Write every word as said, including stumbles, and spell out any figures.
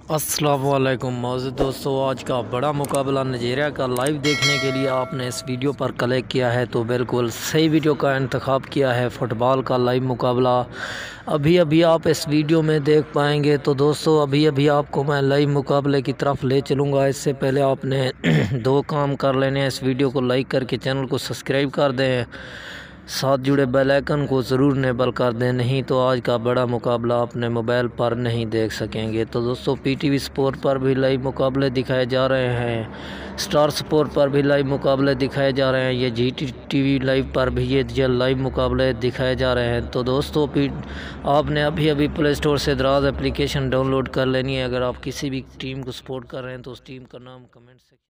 अस्सलाम वालेकुम मौजूद दोस्तों, आज का बड़ा मुकाबला नाइजीरिया का लाइव देखने के लिए आपने इस वीडियो पर क्लिक किया है तो बिल्कुल सही वीडियो का इंतखाब किया है। फ़ुटबॉल का लाइव मुकाबला अभी अभी आप इस वीडियो में देख पाएंगे। तो दोस्तों अभी अभी आपको मैं लाइव मुकाबले की तरफ ले चलूँगा। इससे पहले आपने दो काम कर लेने हैं। इस वीडियो को लाइक करके चैनल को सब्सक्राइब कर दें, साथ जुड़े बेल आइकन को ज़रूर इनेबल कर दें, नहीं तो आज का बड़ा मुकाबला अपने मोबाइल पर नहीं देख सकेंगे। तो दोस्तों पीटीवी स्पोर्ट पर भी लाइव मुकाबले दिखाए जा रहे हैं, स्टार स्पोर्ट पर भी लाइव मुकाबले दिखाए जा रहे हैं, ये जी टी वी लाइव पर भी ये लाइव मुकाबले दिखाए जा रहे हैं। तो दोस्तों आपने अभी अभी प्ले स्टोर से दराज एप्लीकेशन डाउनलोड कर लेनी है। अगर आप किसी भी टीम को सपोर्ट कर रहे हैं तो उस टीम का नाम कमेंट से